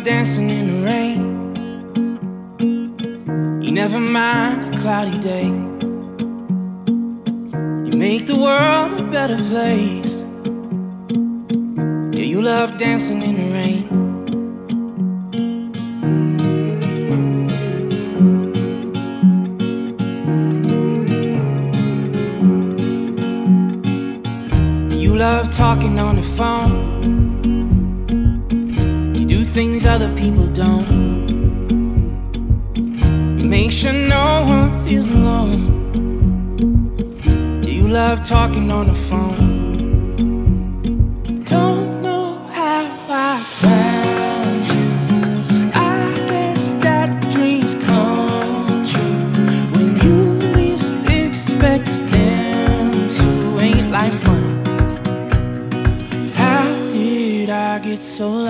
dancing in the rain. You never mind a cloudy day. You make the world a better place. Yeah, you love dancing in the rain. You love talking on the phone. You do things other people don't. You make sure no one feels alone. Yeah, you love talking on the phone. Don't know how I found you. I guess that dreams come true when you least expect them to. Ain't life funny? How did I get so